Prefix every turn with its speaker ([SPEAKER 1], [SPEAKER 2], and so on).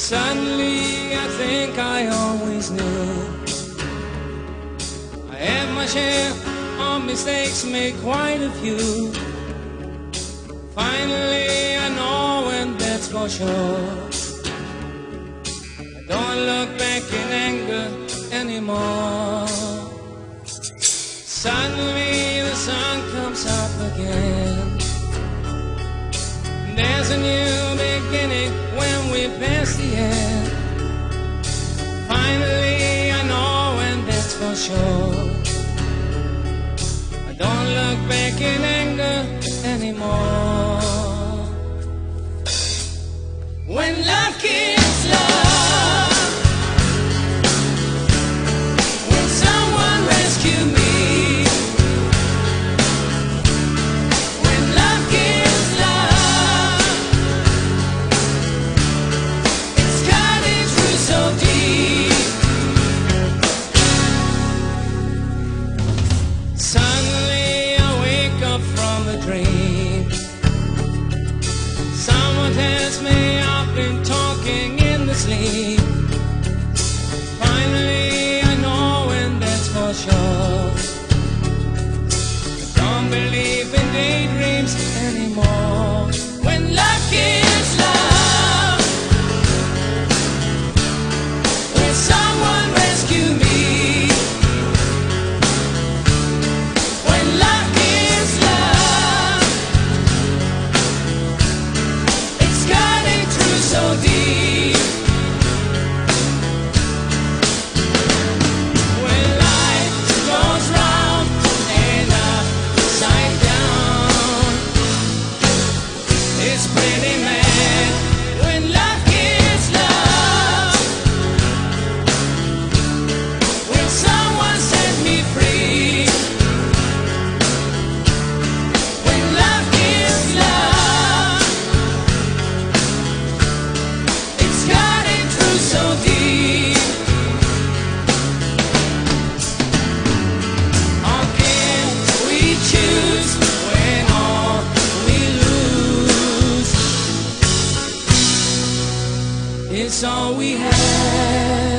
[SPEAKER 1] Suddenly I think I always knew I had my share of mistakes, made quite a few. Finally I know, and that's for sure. I don't look back in anger anymore. Suddenly the sun comes up again. There's a new beginning when we pass the end. Finally I know, and that's for sure. I don't look back in anger anymore. When love gives love, when someone rescued me, suddenly I wake up from a dream. Someone tells me I've been talking in the sleep. Finally I know, and that's for sure. I don't believe in daydreams anymore. When love gives love, when someone rescued me, so deep. When life goes round and upside down, it's pretty mad. When love gives love, when someone set me free, when love gives love, so deep. How can we choose when all we lose is all we have?